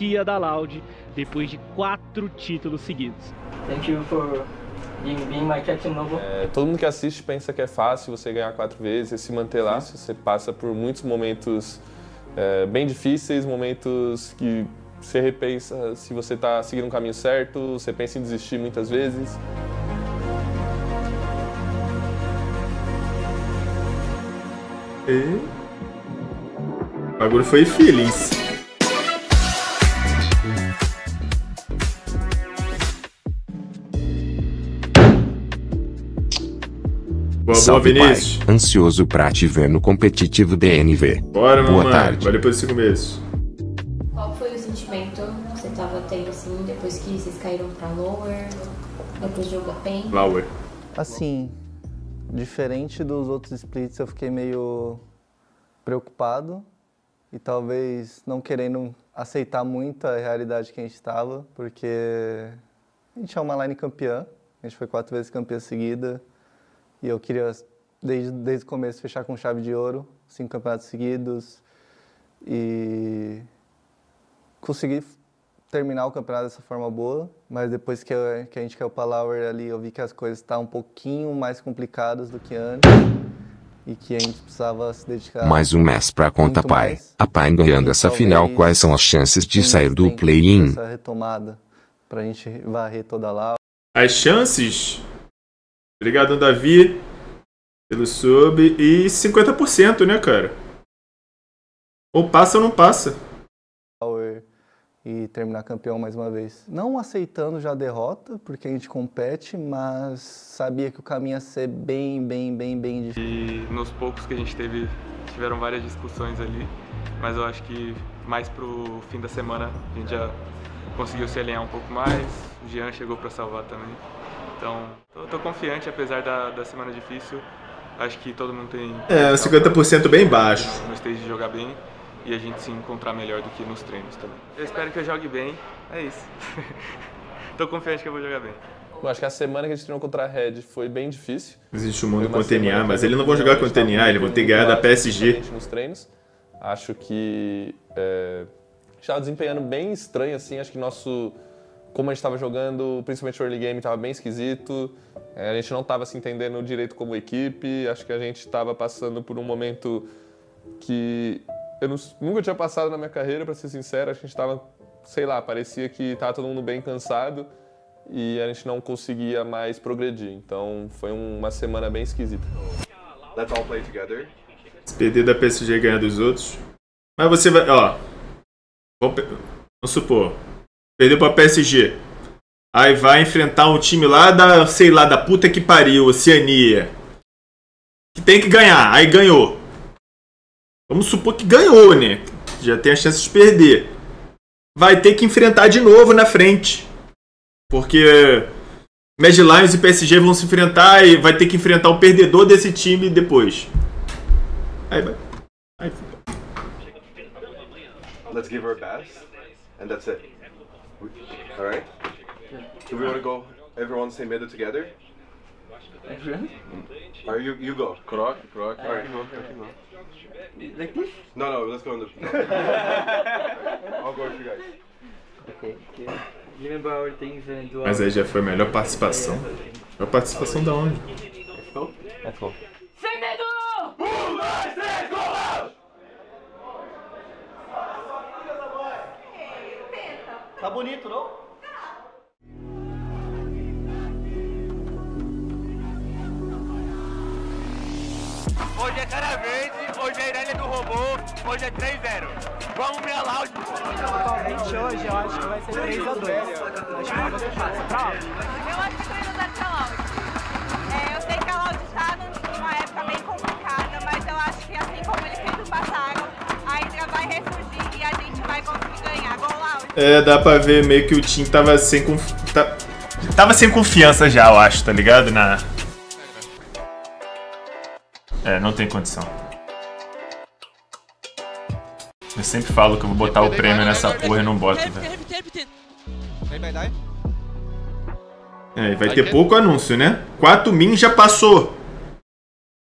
fatia da Loud depois de 4 títulos seguidos. Thank you for being my captain, Novo. Todo mundo que assiste pensa que é fácil você ganhar 4 vezes e se manter lá. Você passa por muitos momentos bem difíceis, momentos que você repensa se você está seguindo um caminho certo, você pensa em desistir muitas vezes. O bagulho foi feelings. Boa, Vinícius. Pai. Ansioso pra te ver no competitivo DNV. Bora, meu Boa mano. tarde. Valeu pelos 5 meses. Qual foi o sentimento que você tava tendo, assim, depois que vocês caíram pra Lower, depois de jogar bem? Lower. Assim, diferente dos outros splits, eu fiquei meio preocupado e talvez não querendo aceitar muito a realidade que a gente estava, porque a gente é uma line campeã, a gente foi 4 vezes campeã seguida e eu queria, desde o começo, fechar com chave de ouro, 5 campeonatos seguidos e conseguir terminar o campeonato dessa forma boa, mas depois que a gente caiu para Lower ali, eu vi que as coisas estavam um pouquinho mais complicadas do que antes e que a gente precisava se dedicar. Mais um mês pra conta, pai. Mais. A pai ganhando essa final, quais são as chances de sair do play-in? Essa retomada pra gente varrer toda lá. As chances... Obrigado, Davi, pelo sub. E 50%, né, cara? Ou passa ou não passa. E terminar campeão mais uma vez. Não aceitando já a derrota, porque a gente compete, mas sabia que o caminho ia ser bem difícil. E nos poucos que a gente teve, tiveram várias discussões ali, mas eu acho que mais pro fim da semana a gente já conseguiu se alinhar um pouco mais, o Jean chegou para salvar também. Então, tô confiante, apesar da semana difícil, acho que todo mundo tem... 50% bem baixo. No stage de jogar bem. E a gente se encontrar melhor do que nos treinos também. Eu espero que eu jogue bem, é isso. Tô confiante que eu vou jogar bem. Eu acho que a semana que a gente treinou contra a Red foi bem difícil. Existe um mundo com o TNA, mas eles não vão jogar com o TNA, eles vão ter que ganhar da PSG. Nos treinos. Acho que estava desempenhando bem estranho, assim. Acho que como a gente estava jogando, principalmente o early game, estava bem esquisito. A gente não estava se entendendo direito como equipe. Acho que a gente estava passando por um momento que eu nunca tinha passado na minha carreira, para ser sincero. Acho que a gente estava, sei lá, parecia que estava todo mundo bem cansado e a gente não conseguia mais progredir. Então foi uma semana bem esquisita. Let's all play together. Se perder da PSG e ganhar dos outros. Mas você vai, ó. Vamos supor, perdeu pra PSG. Aí vai enfrentar um time lá da, sei lá, da puta que pariu, Oceania. Que tem que ganhar, aí ganhou. Vamos supor que ganhou, né? Já tem a chance de perder. Vai ter que enfrentar de novo na frente. Porque Mad Lions e PSG vão se enfrentar e vai ter que enfrentar o perdedor desse time depois. Aí vai. Aí fica. Let's give our best, and that's it. Alright? Do we want to go everyone say middle together? Everyone? Or you go. Croc. Alright. Like this? No, let's go on the... I'll go with you guys. Okay. Remember our things and do Mas aí já foi a melhor participação. Melhor participação da onde? Let's go. Let's go. Sem medo! 1, 2, 3, go! Tá bonito, não? Hoje é cara verde, hoje é Irélia do Robô, hoje é 3-0. Vamos minha Loud! Atualmente hoje eu acho que vai ser 3-2. Acho que você passa pra Loud. Eu acho que é 3-0 pra Loud. Eu sei que a Loud tá numa época bem complicada, mas eu acho que assim como eles sempre passaram, a Hydra vai ressurgir e a gente vai conseguir ganhar. Gol, Loud! Dá pra ver meio que o time tava sem confiança já, eu acho, tá ligado? Não tem condição. Eu sempre falo que eu vou botar o prêmio nessa porra e não boto, velho. E vai ter pouco anúncio, né? 4 min já passou.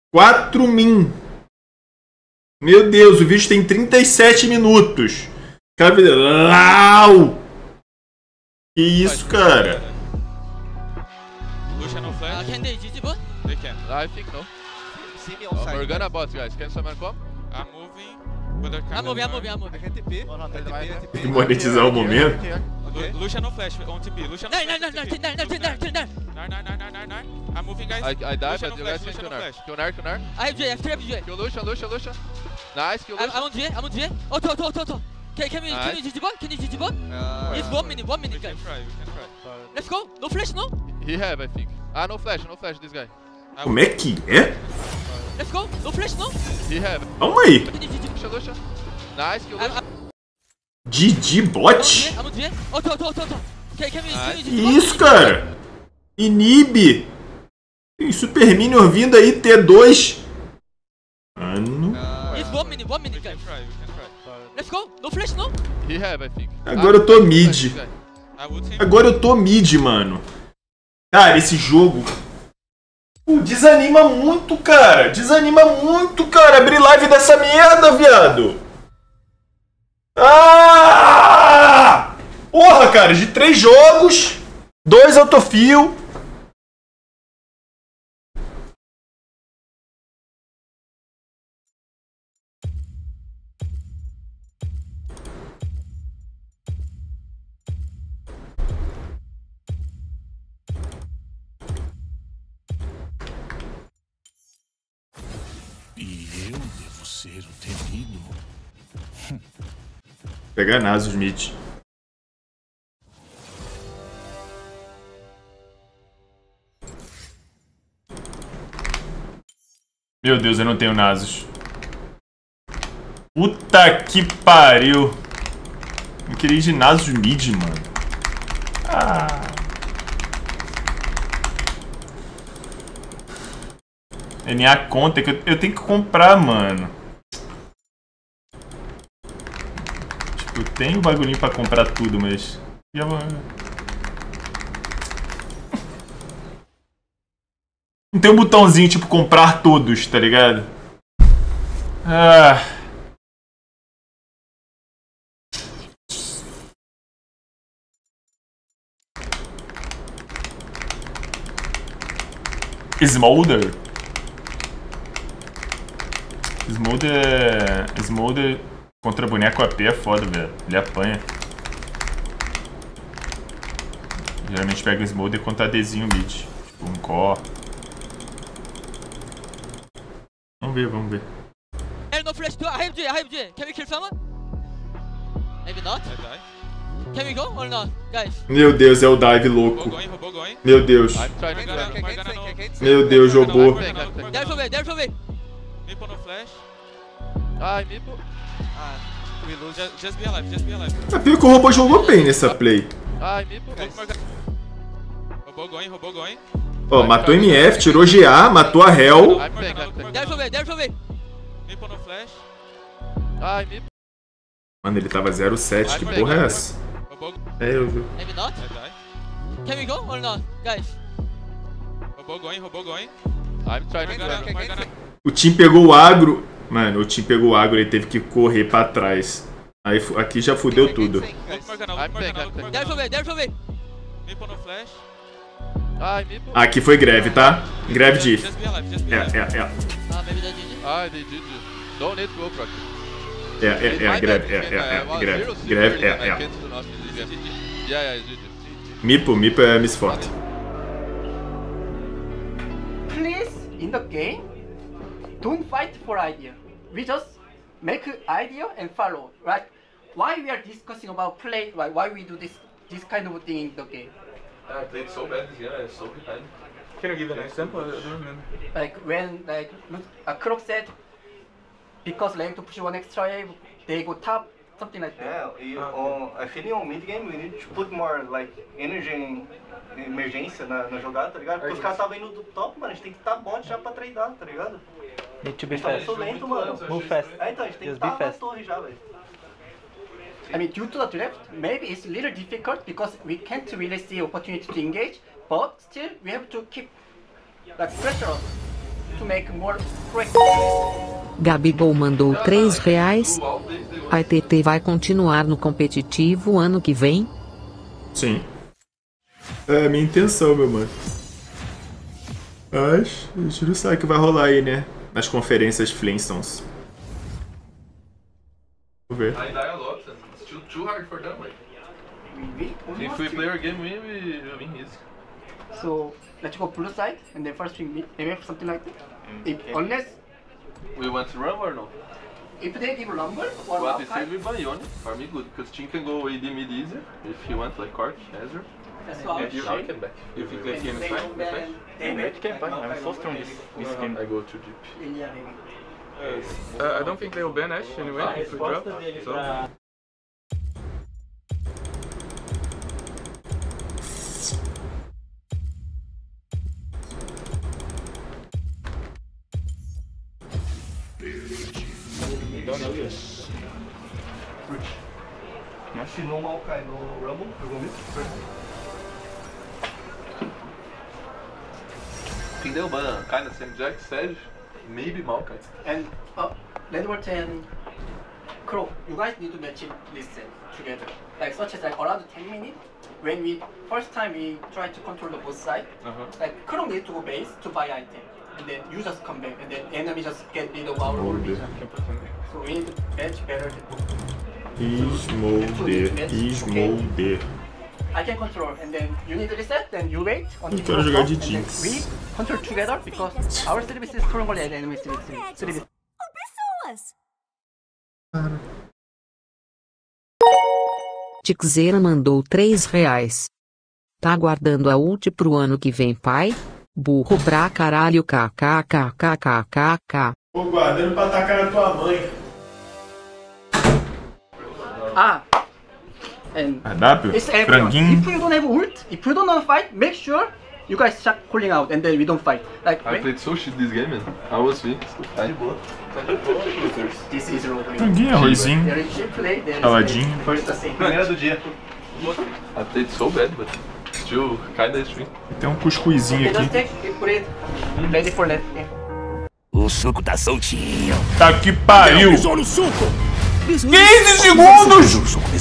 4 min. Meu Deus, o vídeo tem 37 minutos. Cara, Lau! Que isso, cara? Lucian no flash. Can they GG bot? They can. I think no. See me on side. Morgana bot, guys. Can someone come? I'm moving. But they're I'm moving. I can TP. Tem que monetizar o momento. Lucian no flash on TP. Lucian no flash. Nine. I'm moving, guys. I died, Lucian but no you guys flash, can Lucian kill no Nar. flash. Kill Nar. I have J, I have 3 J. Kill Lucian. Nice, kill Lucian. I'm on J, I'm on J. Auto. Can we GG bot? Can you GG bot? It's 1 minute, We guys. can try, we can try. Let's go. No flash, no? He have, I think. Ah, no flash, this guy. Como é que é? Let's go. No flash, no? He have. Calma aí. Can you GG? Lucian. Nice, kill Lucian. Didi bot? I'm on J. Auto. Can we Que GG bot? isso, cara? Inibe. Tem Super Minion vindo aí, T2. Mano. It's 1 minute, We guys. can try, we can try. Let's go. No flash, no? He have, I think. Agora eu tô mid. I would say. Agora eu tô mid, mano. Cara, esse jogo... desanima muito, cara. Abrir live dessa merda, viado. Ah! Porra, cara. De 3 jogos, 2 autofill. Ser o temido. Pegar Nasus mid. Meu Deus, eu não tenho Nasus. Puta que pariu. Eu queria ir de Nasus mid, mano. NA conta que eu tenho que comprar, mano. Tipo, eu tenho bagulhinho pra comprar tudo, mas... Não tem um botãozinho, tipo, comprar todos, tá ligado? Smolder contra boneco AP é foda, velho. Ele apanha. Geralmente pega Smolder contra ADzinho mid. Tipo um core. Vamos ver. No flash too. I have J. Can we kill someone? Maybe not. Can we go or not, guys? Meu Deus, é o dive louco. Meu Deus. Meu Deus, robô. There's a way. Meeple no flash. Ai, Meeple. We lose. Just be alive. É pior que o robô jogou bem nessa play. Ai, Meeple. Robô going. Ó, matou MF, tirou GA, matou a Hell. There's a way. Meeple no flash. Ai, Meeple. Mano, ele tava 0-7, que porra é essa? Eu vi. Maybe not. Can we go or not, guys? Robô going. I'm trying. O time pegou o agro. Mano, o time pegou o agro, ele teve que correr pra trás. Aí aqui já fudeu tudo. There's a way. Meeple no flash. Ai, Meeple. Aqui foi greve, tá? Greve de... Just be alive. Maybe they GG. Ai, they GG. Don't need to go, Proc. Greve. Yeah, GG. Meeple é Miss Forte. Please, in the game, don't fight for idea. We just make idea and follow, right? Why we are discussing about play, why we do this kind of thing in the game? I played so bad this year, I was so behind. Can you give an example? I don't remember. Like when Croc said, because lane to push one extra wave, they go top, something like that. Yeah, I feel on mid game we need to put more like energy em emergência na jogada, tá ligado? Porque os caras estavam indo do top, mano, a gente tem que estar bot já pra treinar, tá ligado? Need to be A gente tá fast. muito lento, mano. Move fast. Então, a gente tem que Just be estar na fast. torre já, velho. I mean, due to the draft, maybe it's a little difficult because we can't really see opportunity to engage, but still we have to keep like pressure to make more correct. Gabigol mandou R$3. A ETT vai continuar no competitivo ano que vem? Sim. É a minha intenção, meu mano. Mas a gente não sabe o que vai rolar aí, né? Nas conferências Flintstones. Vamos ver. I die a lot. It's too hard for them. Like. If we play our game, we win easy. So let's go blue side and then first swing mid, maybe something like that. If, unless We want to run or no? if they give lumber or What we Maokai, say with Bionic, for me good, because Chin can go AD mid easier, if you want like Cork, Ezra. that's what If you can back. You think that game is fine? It can fine. I'm so strong this game. I go too deep. I don't think they will ban Ashe anyway if we drop. So. Acho que no Maokai, no Rumble, jogou muito. Quem deu ban? Kinda same Jack, Sage, maybe Maokai. and Redward and Crow, you guys need to match it listen together. Like such as like around 10 minutes. When we first time we try to control the both side, like Crow needs to go base to buy item. And then you just come back and then enemy just get rid of our own vision. So we need to match better. Smolder. I can control and then you need to reset, then you wait until quero you jogar stop, de and then Jinx. we control together because our service is stronger than enemy service. Tixeira mandou R$3. Tá guardando a ult pro ano que vem, pai? Burro pra caralho, kkkkkk. Tô guardando pra atacar na tua mãe. And Cardápio? it's everyone. Franguinho. If you don't have ult, if you don't know fight, make sure you guys start calling out and then we don't fight. Like I played so shit this game, man. I was weak. Tá de boa. this is role play. Franguinho, arrozinho. There is cheap play, there is Saladinho. first assim. Primeira do dia. I played so bad, but still kinda extreme. Tem um cuscuzinho Okay, just aqui. take it, put it ready for left. Yeah. O suco tá soltinho. Tá que pariu! Besouro suco! 15 segundos!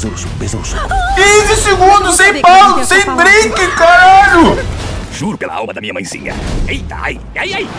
15 segundos sem pausa, sem break, caralho! Juro pela alma da minha mãezinha. Eita, ai, ai, ai!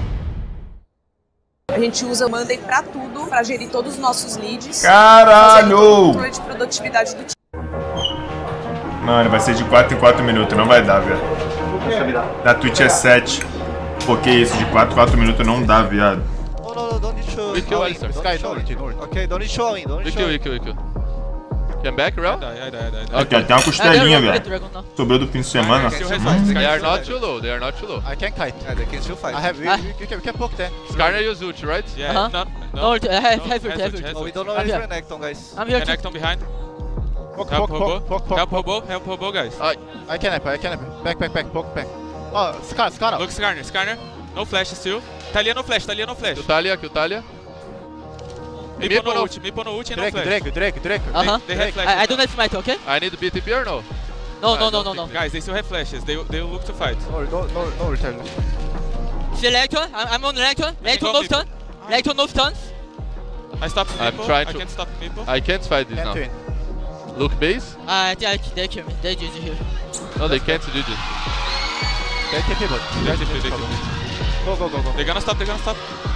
A gente usa o Monday pra tudo, pra gerir todos os nossos leads. Caralho! Fazer todo o controle de produtividade do time. Mano, vai ser de 4 em 4 minutos, não vai dar, velho. Na Twitch é 7. Porque isso, de 4 em 4 minutos não dá, viado. We kill Alistar. Sky, north. Okay, don't need showing, don't need showing. We kill. Come back, Rel? Aqui, ó, tem uma costelinha, velho. Sobrou do fim de semana. They are not too low, I can kite. Yeah, they can still fight. I have, we can poke there. Skarner use ult, right? No, I have it. Oh, we don't know where is Renekton, guys. I'm here. Renekton behind. Poke, Help poke. Help Hobo, guys. I can help. Back, poke, back. Oh, Scar. Look, Skarner. No flash still. Talia no flash. Kill Talia. Meepo no ult and no flash. Drake. They have flashes. I don't have smite, okay? I need BTP or no? No. Guys, they still have flashes. They will look to fight. No return. Selector, I'm on Selector. Selector no stuns. I stopped Meepo. I'm trying to. I can't stop Meepo. I can't fight this now. Look base? They kill me. They GG here. No, they can't do this. They TP, but They TP. Go. They're gonna stop. They GG.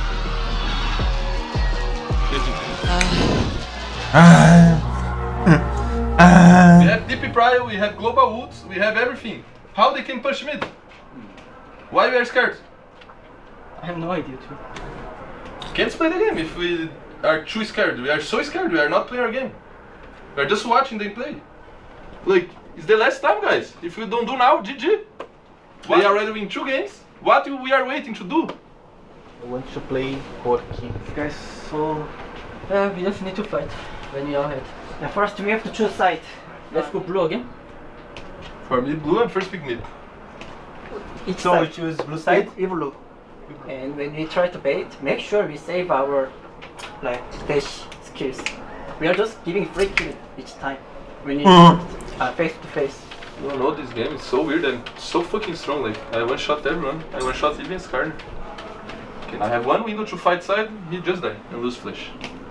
We have DP Prior, we have global ults, we have everything. How they can push mid? Why we are scared? I have no idea too. Can't play the game if we are too scared. We are so scared, we are not playing our game. We are just watching them play. Like, it's the last time, guys. If we don't do now, GG. We already win 2 games. What we are waiting to do? I want to play Corki. Guys, so we just need to fight when we are ahead. Yeah, first we have to choose side. Let's go blue again. For me, blue and first pick mid. Each So side. we choose blue side? We blue. And when we try to bait, make sure we save our like dash skills. We are just giving free kill each time. We need face to face. You don't know, this game is so weird and so fucking strong. Like, I one-shot everyone. I one-shot even Skarner. Okay. I have one window to fight side, he just die and lose flash.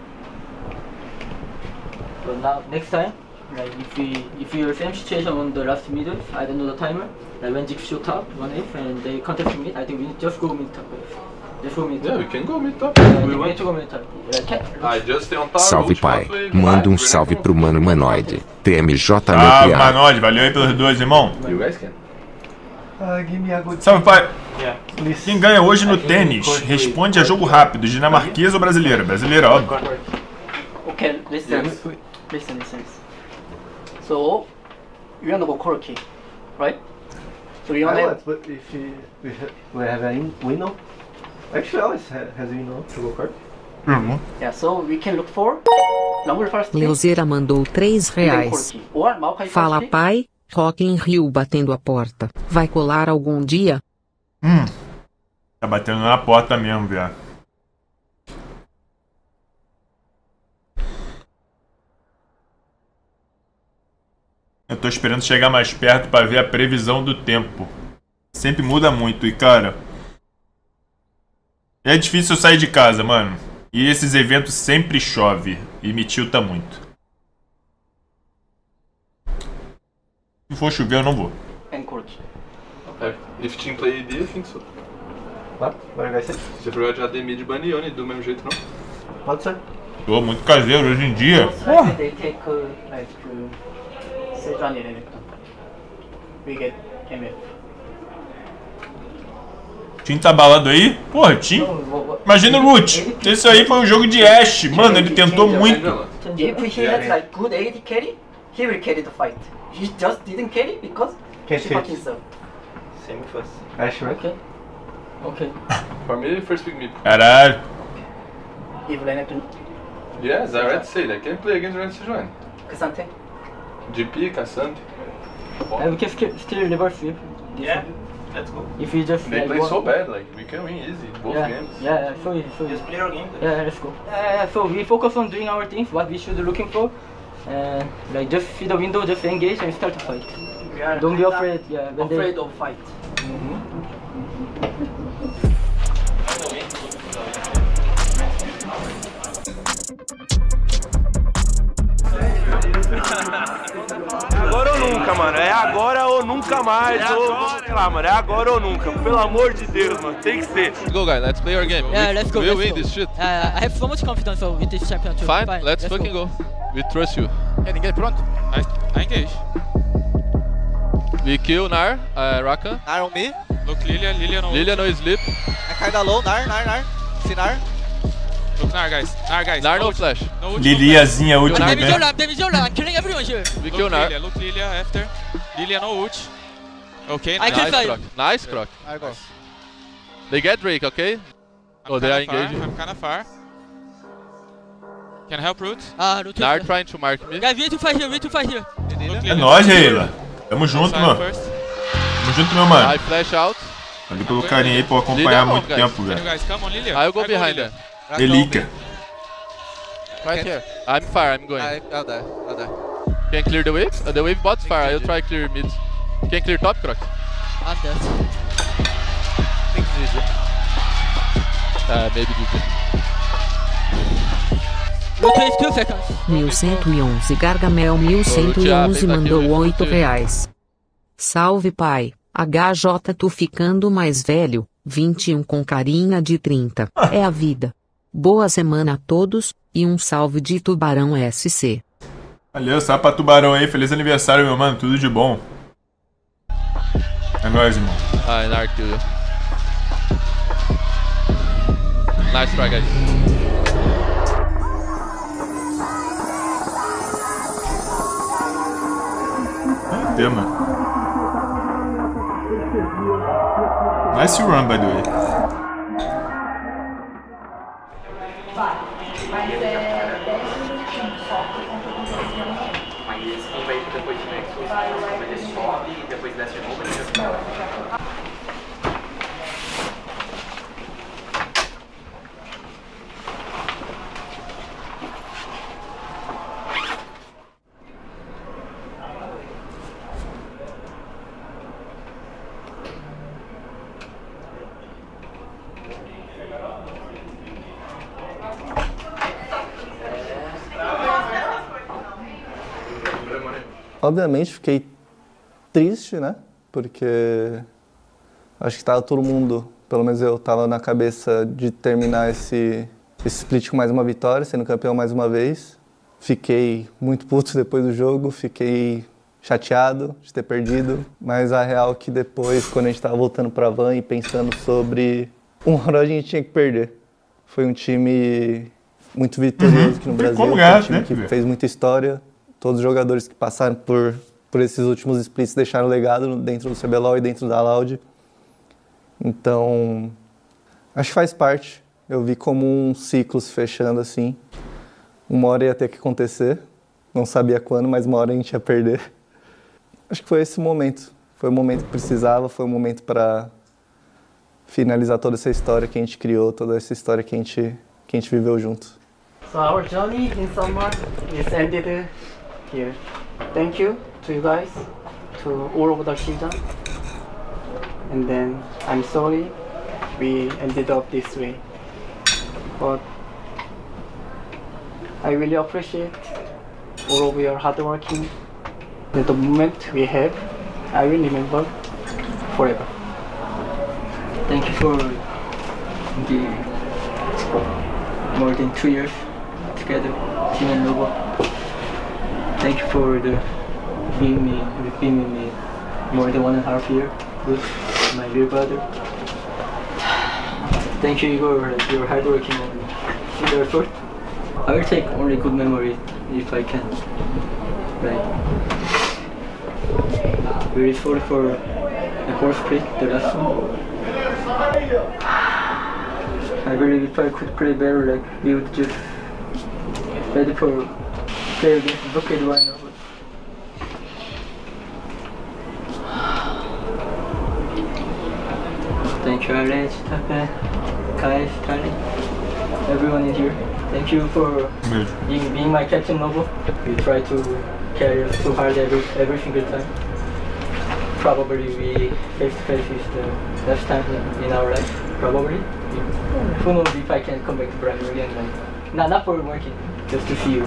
But now, next time, like if you're same situation on the last middle, I don't know the timer, like when Jix shoot top, 1F, and they contact mid, I think we just go mid top. Just go mid top. Yeah, we can go mid top. We want to go mid top. I just stay on tower. Salve pai, manda um salve pro mano Manoide, TMJ Ah, meu Manoide, valeu aí pelos dois, irmão. You guys can. Give me a good... Salve pai. Yeah. Quem ganha hoje no tênis responde a jogo rápido, dinamarquesa ou brasileira? Brasileira, óbvio. Okay, listen. Listen. So, you wanna go corky, right? So you wanna... But if we have a window, actually always has a window to go corky. Yeah, so we can look for number first. Leuzeira mandou R$3. Or Maokai Fala first. pai, Rock in Rio batendo a porta. Vai colar algum dia? Tá batendo na porta mesmo, viado. Eu tô esperando chegar mais perto pra ver a previsão do tempo. Sempre muda muito e, cara... É difícil eu sair de casa, mano. E esses eventos sempre chove e me tilta muito. Se for chover, eu não vou. If team play AD, I think so. What? What are you guys saying? Você provavelmente já AD mid ban Yone do mesmo jeito, não? Pode ser. Tô muito caseiro hoje em dia. They take like Sejuani Renekton. We get MF. Tim tá abalado aí? Porra, Tim. Imagina o Root. Esse aí foi um jogo de Ashe. Mano, ele tentou muito. If he had like good AD carry, he will carry the fight. He just didn't carry because he fucked himself. Same with us. Ashe, right? Okay. For me, first pick mid. Caralho. If Renekton. Yes, I already said I can play against Ren Sejuani. Cassante. GP, Cassante. We can still reverse sweep. Yeah, let's go. If we just They like, play so bad, like we can win easy both games. Yeah, so easy. Just play our game. Yeah, let's go. So we focus on doing our things, what we should be looking for. Like just see the window, just engage and start to fight. Don't be afraid. Yeah, afraid of fight. Agora ou nunca, mano. É agora ou nunca mais. Sei lá, mano. É agora ou nunca. Pelo amor de Deus, mano. Tem que ser. Go, guys. Let's play our game. Yeah, let's go. We'll let's win go. this shit. I have so much confidence with this champion too. Fine. Let's fucking go. We trust you. Ninguém pronto? I engage. We kill Nar, Rakan. Nar on me. Look Lilia, Lilia no Lilia no sleep. I kinda low. Nar. See Nar. Look Nar, guys. Nar no flash. Liliazinha, último I'm bem. I'm killing everyone here. We kill Nar. Look Lilia after. Lilia no ult. Okay, I can Nice fly. proc. Nice proc. I go. They get Drake, okay? Oh, they are engaging. I'm kinda far. Can I help Root? Root. Nar trying to mark me. Guys, we need to fight here. É nóis, Reila. Tamo junto, mano. Tamo junto, meu mano. I flash out. Valeu pelo carinho aí por acompanhar há muito tempo, velho. I'll go behind them. Relíquia. Right here. I'm far, I'm going. I'll die. Can clear the wave? The wave bot's far, I'll try clear mid. Can clear top, Croc? I'm dead. Think GG. Maybe GG. Root wave 2 seconds. 1111 Gargamel 1111 mandou R$8. Salve pai, HJ tu ficando mais velho, 21 com carinha de 30. É a vida. Boa semana a todos, e um salve de Tubarão SC. Valeu, salve pra Tubarão aí. Feliz aniversário, meu mano. Tudo de bom. É nóis, irmão. Nar kill you. Nice try, guys. Deu, mano. Nice run, by the way. Obviamente fiquei triste, né? Porque acho que tava todo mundo, pelo menos eu, tava na cabeça de terminar esse split com mais uma vitória, sendo campeão mais uma vez. Fiquei muito puto depois do jogo, fiquei chateado de ter perdido, mas a real é que depois, quando a gente tava voltando pra van e pensando sobre uma hora a gente tinha que perder. Foi um time muito vitorioso aqui no Brasil, foi um time que fez muita história. Todos os jogadores que passaram por esses últimos splits deixaram legado dentro do CBLOL e dentro da Loud. Então, acho que faz parte. Eu vi como um ciclo se fechando assim. Uma hora ia ter que acontecer. Não sabia quando, mas uma hora a gente ia perder. Acho que foi esse momento. Foi o momento que precisava, foi o momento para finalizar toda essa história que a gente criou, toda essa história que a gente viveu junto. So our journey in summer is ended here. Thank you to you guys, to all of the season. And then I'm sorry we ended up this way. But I really appreciate all of your hard working. And the moment we have, I will remember forever. Thank you for the more than 2 years together, Team and Lobo. Thank you for being with me more than 1.5 years with my little brother. Thank you, Igor, for your hard working and your effort. I will take only good memories if I can. Right. Very sorry for the horse split, the last one. I believe if I could play better, like we would just ready for play against Bucket right now. Thank you, Alex, Tape, Kai, Stanley, everyone in here. Thank you for being my captain, Noble. We try to carry us too hard every single time. Probably we face to face is the last time in our life. Probably. Who knows if I can come back to Brazil again? Like, not for working, just to see you.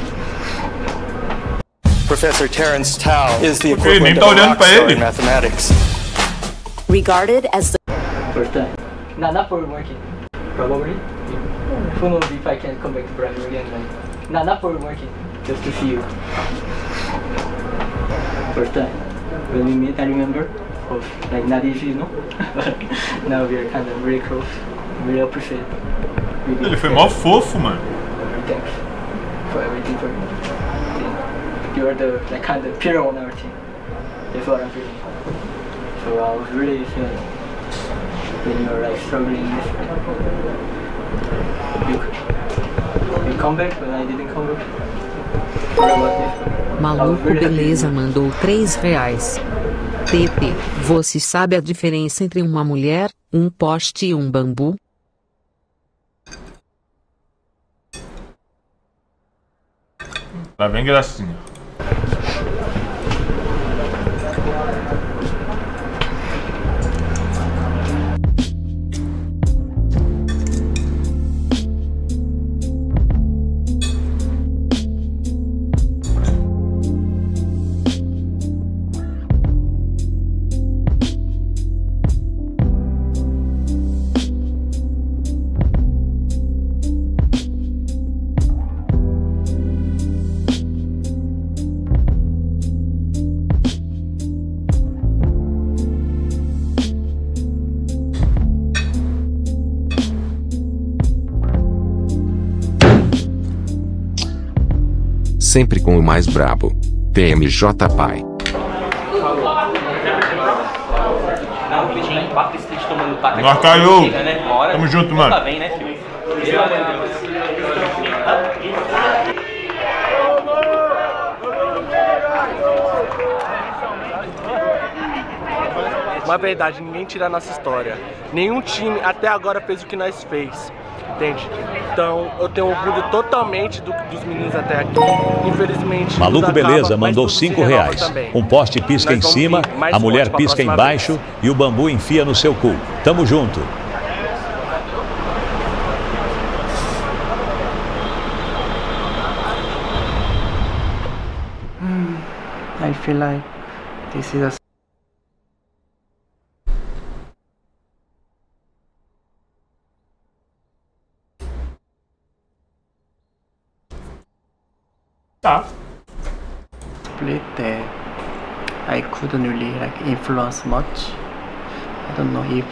Professor Terence Tao is the equivalent of a rock star in mathematics. Regarded as the first time. Not for working. Probably. Who knows if I can come back to Brazil again? Like, not for working, just to see you. First time. When we meet, I remember. Oh, like not easy, no? But now we are kind of very close. Really appreciate it. Ele foi mó fofo, mano. Thanks for everything for me. You are the like kind of pillar on our team. That's what I'm feeling. So I was really feeling when you are like struggling in this. You come back when I didn't come back. What about this? Maluco Beleza mandou R$3. TP, você sabe a diferença entre uma mulher, um poste e um bambu? Tá bem gracinha. Sempre com o mais brabo. TMJ Pai. Marcaiu! Tamo junto, mano. Tá bem, né, filho? Uma verdade, ninguém tira a nossa história. Nenhum time até agora fez o que nós fez. Entende? Então eu tenho orgulho totalmente dos meninos até aqui. Infelizmente. Maluco Beleza mandou R$5. Um poste pisca em cima, a mulher pisca embaixo e o bambu enfia no seu cu. Tamo junto. I feel like this is a split that I couldn't really like influence much. I don't know if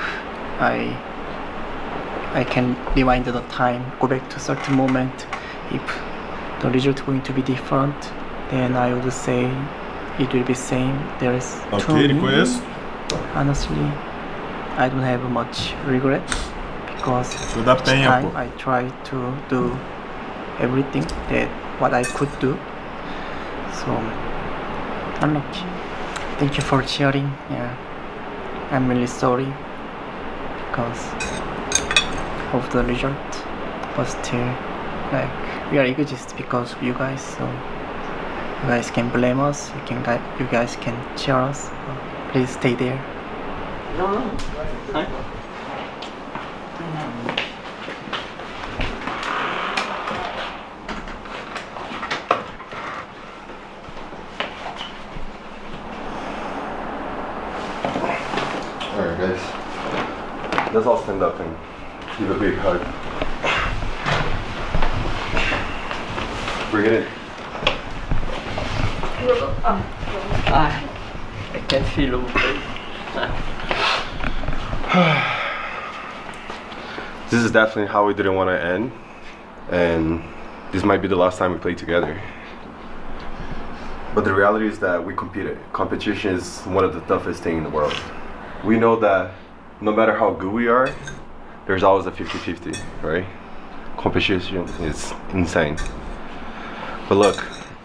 I can rewind the time, go back to a certain moment. If the result going to be different, then I would say it will be same. There is Ok, reconheço. Honestly, I don't have much regret because Show da each penha, time pô. I try to do everything that what I could do. So unlucky. Thank you for cheering. Yeah, I'm really sorry because of the result, but still, like we are egoists because of you guys. So you guys can blame us. You guys can cheer us. Please stay there. No. Alright guys, let's all stand up and give a big hug. Bring it in. I can't feel over. This is definitely how we didn't want to end, and this might be the last time we play together. But the reality is that we competed. Competition is one of the toughest things in the world. We know that no matter how good we are, there's always a 50-50, right? Competition is insane. But look,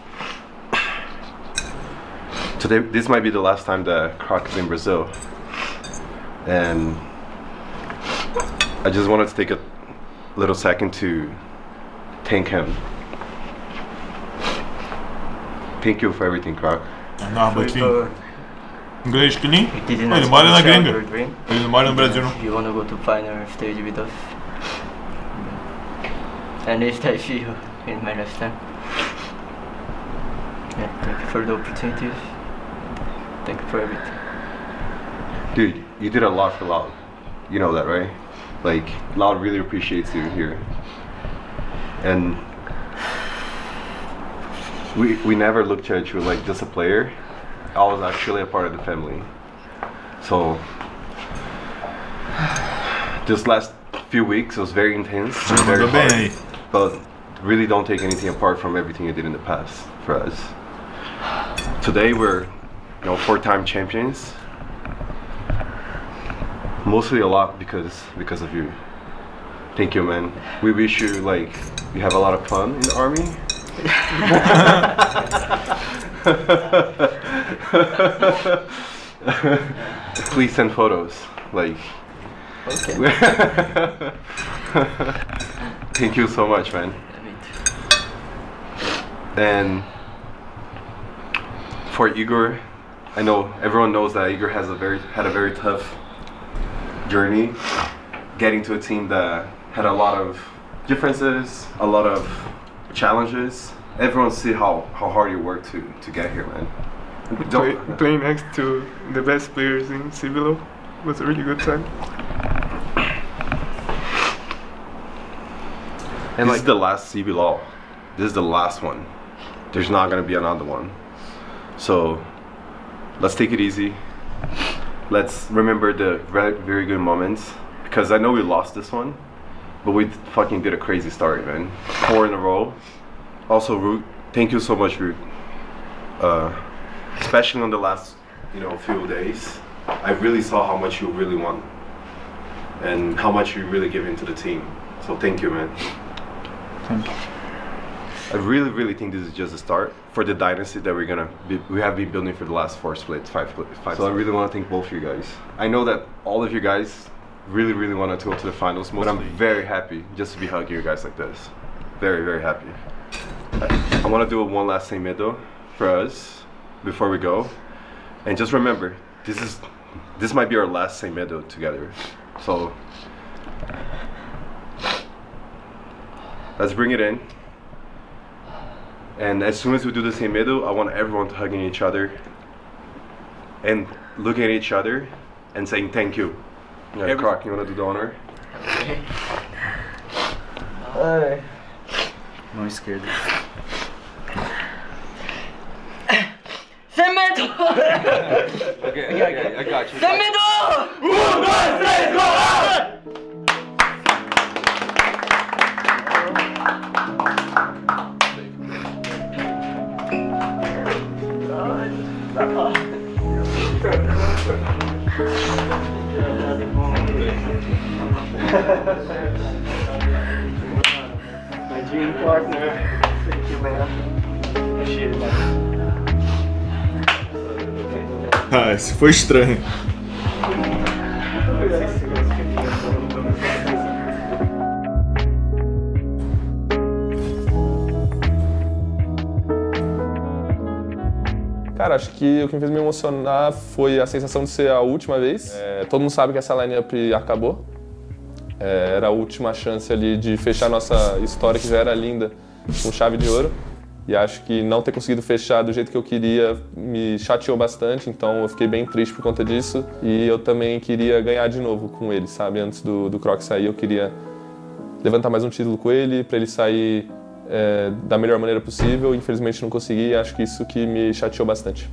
today, this might be the last time that Croc is in Brazil. And I just wanted to take a little second to thank him. Thank you for everything, Croc. Não, Botinho. Inglês que nem? Ele mora na gringa. Ele não mora no Brasil, não. You wanna go to final stage with us? And if I see you in my lifetime. Yeah, thank you for the opportunities. Thank you for everything. Dude, you did a lot for Loud. You know that, right? Like, Loud really appreciates you here. And we never looked at you like just a player. I was actually a part of the family. So this last few weeks was very intense, very hard, but really don't take anything apart from everything you did in the past for us. Today we're, 4-time champions. Mostly a lot because of you. Thank you, man. We wish you you have a lot of fun in the army. Please send photos. Okay. Thank you so much, man. And for Igor, I know everyone knows that Igor had a very tough journey getting to a team that had a lot of differences, a lot of challenges. Everyone see how hard you worked to get here, man. Playing next to the best players in CBLOL was a really good time. And this is the last CBLOL. This is the last one. There's not gonna be another one. So let's take it easy. Let's remember the very good moments, because I know we lost this one, but we fucking did a crazy start, man. 4 in a row. Also, Root, thank you so much, Root. Especially on the last, few days, I really saw how much you really want and how much you really give into the team. So thank you, man. Thank you. I really think this is just a start for the dynasty that we have been building for the last 4 splits, 5 splits. So I really want to thank both of you guys. I know that all of you guys really wanted to go to the finals, but I'm very happy just to be hugging you guys like this. Very happy. I want to do one last thing, Medo, for us before we go, and just remember, this might be our last St. Medo together. So let's bring it in. And as soon as we do the same middle, I want everyone to hugging each other and looking at each other and saying thank you. Yeah, Croc, you wanna do the honor? Mão esquerda. Sem medo! Okay, I got you. Sem medo! 1, 2, 3, go! My dream partner. Thank you, man. Appreciate it, man. Ah, esse foi estranho. Cara, acho que o que me fez me emocionar foi a sensação de ser a última vez. Todo mundo sabe que essa line-up acabou. Era a última chance ali de fechar nossa história, que já era linda, com chave de ouro. E acho que não ter conseguido fechar do jeito que eu queria me chateou bastante, então eu fiquei bem triste por conta disso. E eu também queria ganhar de novo com ele, sabe? Antes do Croc sair, eu queria levantar mais um título com ele, para ele sair da melhor maneira possível. Infelizmente não consegui e acho que isso que me chateou bastante.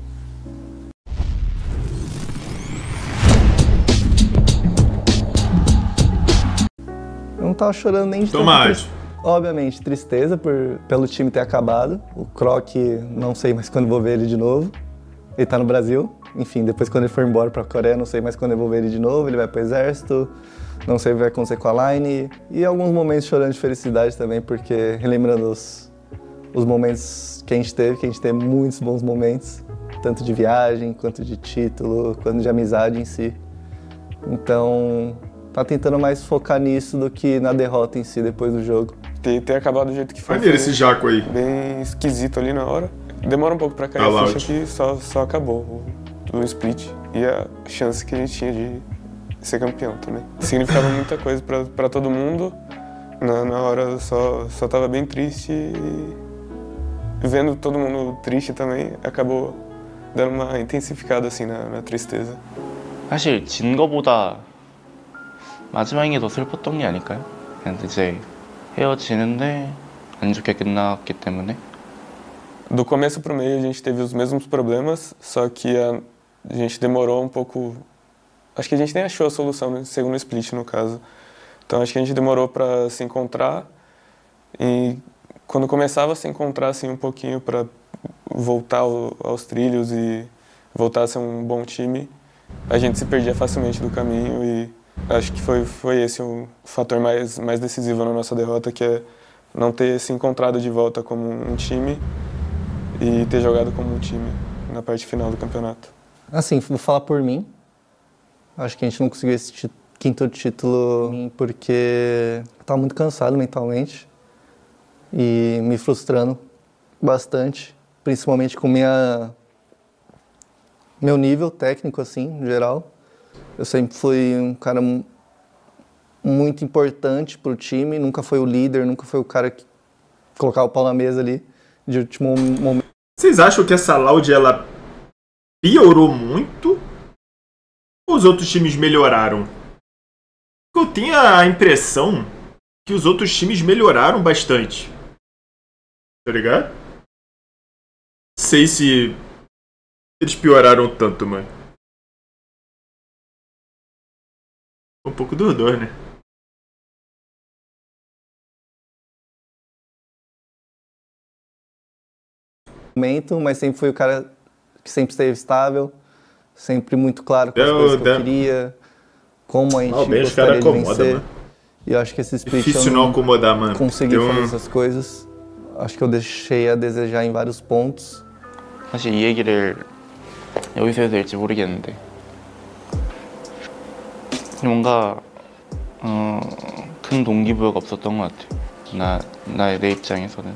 Eu não tava chorando nem de obviamente, tristeza pelo time ter acabado. O Croc, não sei mais quando vou ver ele de novo. Ele tá no Brasil. Enfim, depois quando ele for embora pra Coreia, não sei mais quando eu vou ver ele de novo. Ele vai pro exército. Não sei o que vai acontecer com a Line. E alguns momentos chorando de felicidade também, porque relembrando os momentos que a gente teve muitos bons momentos. Tanto de viagem, quanto de título, quanto de amizade em si. Então, tá tentando mais focar nisso do que na derrota em si depois do jogo. Ter acabado do jeito que foi. Maneiro esse Jaco aí. Bem esquisito ali na hora. Demora um pouco pra cair a ficha que só acabou o split. E a chance que a gente tinha de ser campeão também. Significava muita coisa pra todo mundo. Na hora só tava bem triste e vendo todo mundo triste também, acabou dando uma intensificada assim na tristeza. 사실 진 거보다 마지막인 게 더 슬펐던 게 아닐까요? 그냥 이제 헤어지는데 안 좋게 끝났기 때문에. Do começo pro meio a gente teve os mesmos problemas, só que a gente demorou um pouco. Acho que a gente nem achou a solução no segundo split, no caso. Então acho que a gente demorou para se encontrar e quando começava a se encontrar assim um pouquinho para voltar aos trilhos e voltar a ser um bom time, a gente se perdia facilmente do caminho e acho que foi esse o fator mais decisivo na nossa derrota, que é não ter se encontrado de volta como um time e ter jogado como um time na parte final do campeonato. Assim, vou falar por mim. Acho que a gente não conseguiu esse quinto título porque eu estava muito cansado mentalmente e me frustrando bastante, principalmente com meu nível técnico, assim, em geral. Eu sempre fui um cara muito importante para o time, nunca foi o líder, nunca foi o cara que colocava o pau na mesa ali de último momento. Vocês acham que essa Loud ela piorou muito ou os outros times melhoraram? Eu tenho a impressão que os outros times melhoraram bastante. Tá ligado? Não sei se eles pioraram tanto, mano. Um pouco dos dois, né? Mas sempre fui o cara que sempre esteve estável, sempre muito claro com as coisas que eu queria, como a gente gostaria de vencer. Mano. E eu acho que esse split difícil não acomodar, mano. Consegui fazer essas coisas. Acho que eu deixei a desejar em vários pontos. 사실 이 얘기를 여기서 해도 될지 모르겠는데 뭔가 큰 동기부여가 없었던 것 같아요. 내 입장에서는.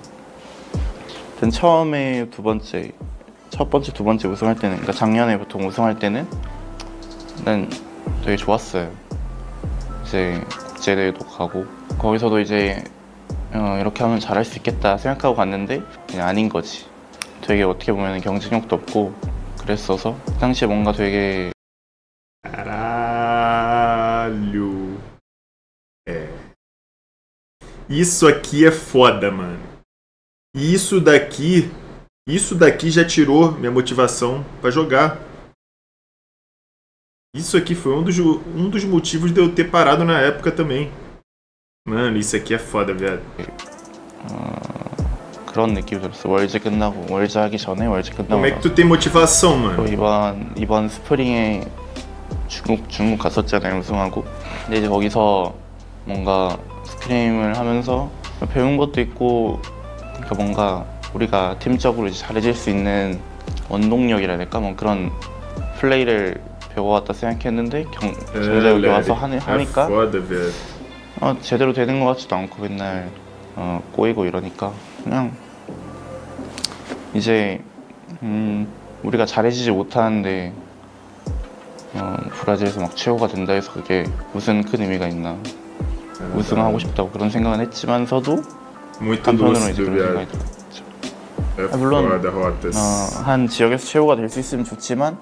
처음에 첫 번째, 두 번째 우승할 때는, 그러니까 작년에 보통 우승할 때는 난 되게 좋았어요. 이제 국제대회도 가고 거기서도 이제 이렇게 하면 잘할 수 있겠다 생각하고 갔는데 그냥 아닌 거지. 되게 어떻게 보면 경쟁력도 없고 그랬어서 그 당시에 뭔가 되게 Caralho. É. Isso aqui é foda, mano. Isso daqui já tirou minha motivação pra jogar. Isso aqui foi um dos motivos de eu ter parado na época também. Mano, isso aqui é foda, viado. 그런 느낌이 들었어. 월즈 끝나고 월즈 하기 전에 월즈 끝나고. Como é que tu tem motivação, mano? 이번 스프링에 중국 갔었잖아요, 우승하고. 근데 이제 거기서 뭔가 스크림을 하면서 배운 것도 있고, 그러니까 뭔가 우리가 팀적으로 이제 잘해질 수 있는 원동력이라 해야 될까? 뭐 그런 플레이를 배워왔다 생각했는데 정작 여기 와서 하니까 제대로 되는 것 같지도 않고 맨날 꼬이고 이러니까 그냥 이제 우리가 잘해지지 못하는데 브라질에서 막 최고가 된다 해서 그게 무슨 큰 의미가 있나. 우승하고 싶다고 그런 생각은 했지만서도 한편으로는 이제 그런 생각이 들었죠. 물론 한 지역에서 최고가 될 수 있으면 좋지만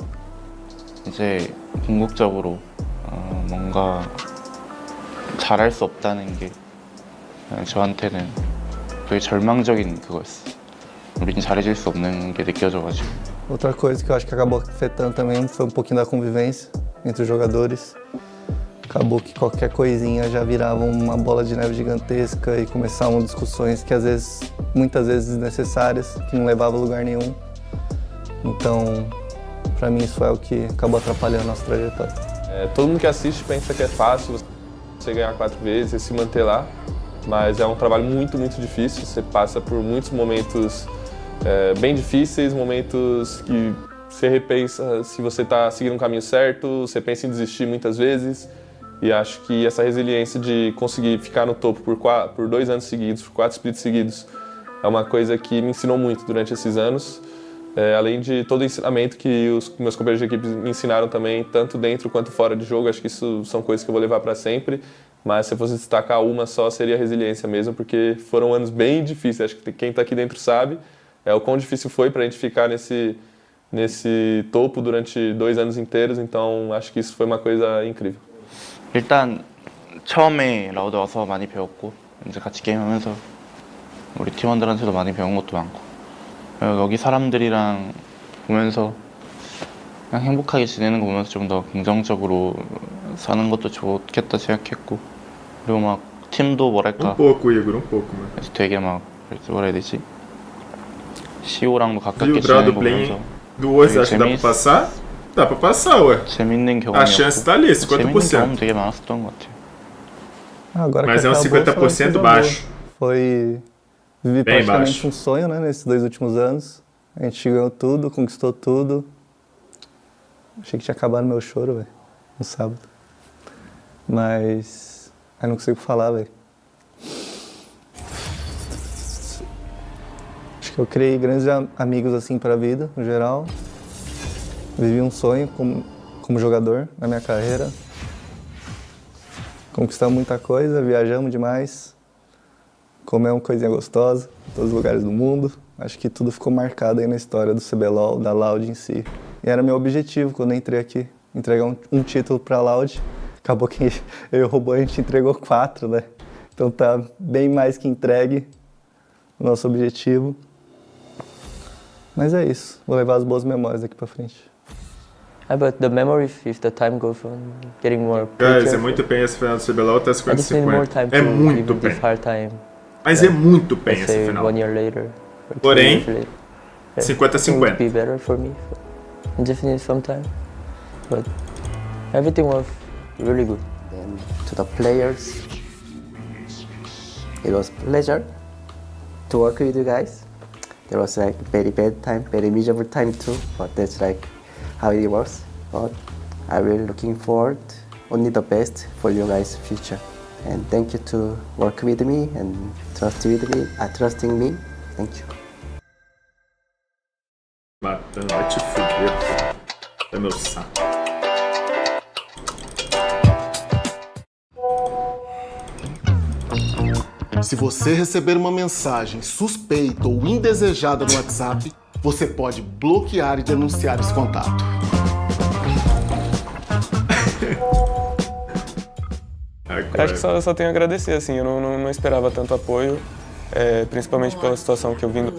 이제 궁극적으로 뭔가 잘할 수 없다는 게 저한테는 되게 절망적인 그거였어. 우리는 잘해질 수 없는 게 느껴져가지고. Outra coisa que eu acho que acabou afetando também foi pouquinho da convivência entre os jogadores. Acabou que qualquer coisinha já virava uma bola de neve gigantesca e começavam discussões que muitas vezes desnecessárias, que não levavam a lugar nenhum. Então, pra mim isso é o que acabou atrapalhando a nossa trajetória. Todo mundo que assiste pensa que é fácil você ganhar 4 vezes e se manter lá, mas é um trabalho muito, muito difícil. Você passa por muitos momentos bem difíceis, momentos que você repensa se você está seguindo um caminho certo, você pensa em desistir muitas vezes. E acho que essa resiliência de conseguir ficar no topo por 2 anos seguidos, por 4 splits seguidos, é uma coisa que me ensinou muito durante esses anos. Além de todo o ensinamento que os meus companheiros de equipe me ensinaram também, tanto dentro quanto fora de jogo. Acho que isso são coisas que eu vou levar para sempre. Mas se eu fosse destacar uma só, seria a resiliência mesmo, porque foram anos bem difíceis. Acho que quem está aqui dentro sabe o quão difícil foi para a gente ficar nesse topo durante 2 anos inteiros. Então acho que isso foi uma coisa incrível. 일단 처음에 라우드 와서 많이 배웠고 이제 같이 게임하면서 우리 팀원들한테도 많이 배운 것도 많고 여기 사람들이랑 보면서 그냥 행복하게 지내는 거 보면서 좀 더 긍정적으로 사는 것도 좋겠다 생각했고 그리고 막 팀도 뭐랄까 그래서 되게 막 뭐라 해야 되지? 시오랑도 가깝게 지내는 거 보면서 되게 Dá pra passar, ué. A chance tá ali, 50%. Mas é um 50% baixo. Vivi praticamente um sonho, né, nesses 2 últimos anos. A gente ganhou tudo, conquistou tudo. Achei que tinha acabado meu choro, velho, no sábado. Mas aí não consigo falar, velho. Acho que eu criei grandes amigos assim pra vida, no geral. Vivi um sonho como jogador na minha carreira. Conquistamos muita coisa, viajamos demais. Comemos coisinha gostosa em todos os lugares do mundo. Acho que tudo ficou marcado aí na história do CBLOL, da Loud em si. E era meu objetivo quando eu entrei aqui, entregar um título pra Loud. Acabou que eu e o Robô a gente entregou 4, né? Então tá bem mais que entregue o nosso objetivo. Mas é isso, vou levar as boas memórias daqui pra frente. But the memory, if the time goes on, getting more. Guys, é muito bem esse final do CBLOL, tá 50-50. É muito bem. Mas é muito bem esse final. 1 year later. Porém, 50-50. It would be better for me, definitely sometime. But everything was really good. And to the players, it was a pleasure to work with you guys. There was like very bad time, very miserable time too, but that's like how it works. But I will looking forward only the best for you guys' future. And thank you to work with me and trusting me. Thank you. Matando, vai te fuder, pô. É meu saco. Se você receber uma mensagem suspeita ou indesejada no WhatsApp, você pode bloquear e denunciar esse contato. Eu acho que só tenho a agradecer, assim, eu não esperava tanto apoio, principalmente pela situação que eu vim.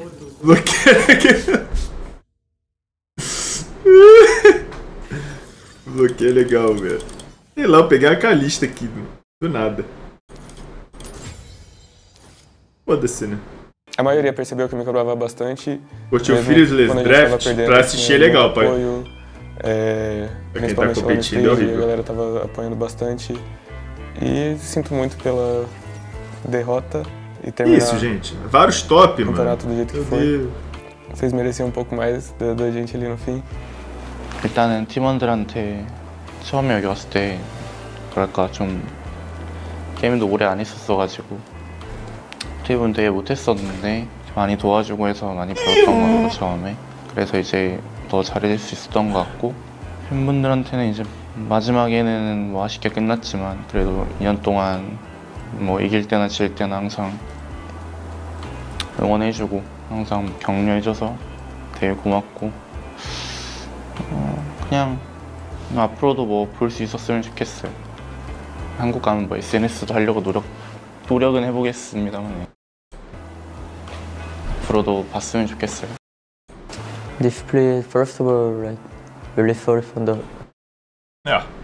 Bloqueio é legal, velho. Sei lá, eu peguei a Kalista aqui, do nada. Foda-se, né? A maioria percebeu que eu me cobrava bastante. Curtiu o Fearless Draft? Pra assistir é legal, pai. Apoio, pra quem tá competindo é horrível. A galera tava apoiando bastante. E sinto muito pela derrota e terminar isso, gente. Vários top, o campeonato mano. do jeito que foi. Vocês mereciam um pouco mais da gente ali no fim. 일단은 팀원들한테 처음에 여기 왔을 때 뭐랄까 좀 게임도 오래 안 했었어가지고 어떻게 되게 못했었는데 많이 도와주고 해서 많이 배웠던 것 같고 처음에 그래서 이제 더 잘해질 수 있었던 것 같고 팬분들한테는 이제 마지막에는 뭐 아쉽게 끝났지만 그래도 2년 동안 뭐 이길 때나 질 때나 항상 응원해주고 항상 격려해줘서 되게 고맙고 그냥 앞으로도 뭐 볼 수 있었으면 좋겠어요. 한국 가면 뭐 SNS도 하려고 노력은 해보겠습니다만 앞으로도 봤으면 좋겠어요. This play, first of all, like really sorry for the Ja.